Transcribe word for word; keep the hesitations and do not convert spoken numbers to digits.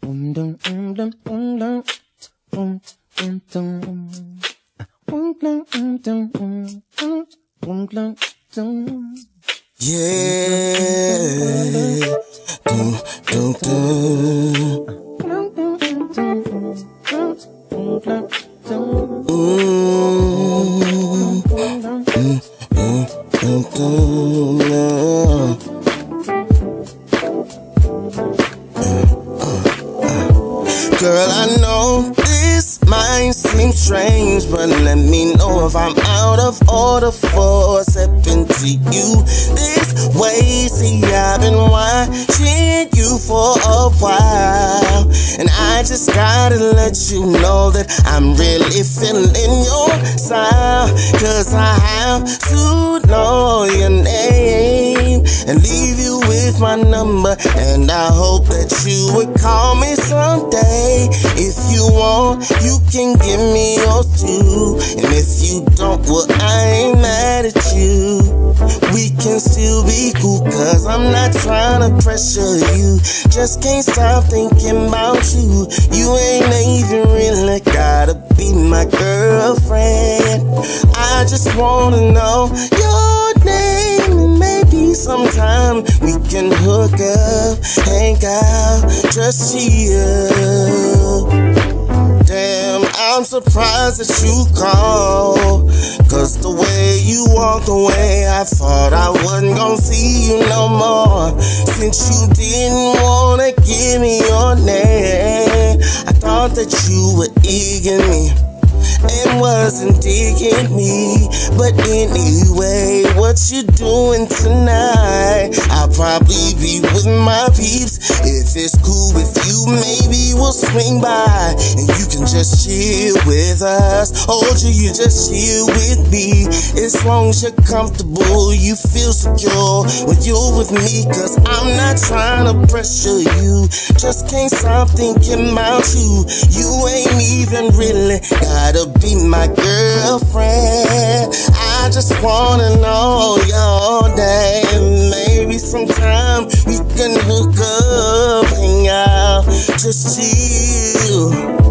Boom dum boom dum boom dum boom boom dum boom dum boom dum boom boom dum dum. Yeah, dum dum dum. Girl, I know this might seem strange, but let me know if I'm out of order for stepping to you this way. See, I've been watching you for a while, and I just gotta let you know that I'm really feeling your style. Cause I have to know your name and leave you with my number, and I hope that you would call me someday. If you want, you can give me yours too, and if you don't, well, I ain't mad at you. We can still be cool, cause I'm not trying to pressure you. Just can't stop thinking about you. You ain't even really gotta be my girlfriend. I just wanna know your name, and maybe sometime we can hook up, hang out, just chill. Damn, I'm surprised that you called, cause the way you walked away, I thought I wasn't gonna see you no more. Since you didn't wanna give me your name, I thought that you were egging me and wasn't digging me. But anyway, what you doing tonight? I'll probably be with my peeps. If it's cool with you, maybe we'll swing by and you can just chill with us. Or do you just chill with me? As long as you're comfortable, you feel secure when you're with me. Cause I'm not trying to pressure you, just can't stop thinking about you. You ain't even really gotta be my girlfriend. I just wanna know your name. Maybe sometime we can hook up, hang out, just chill.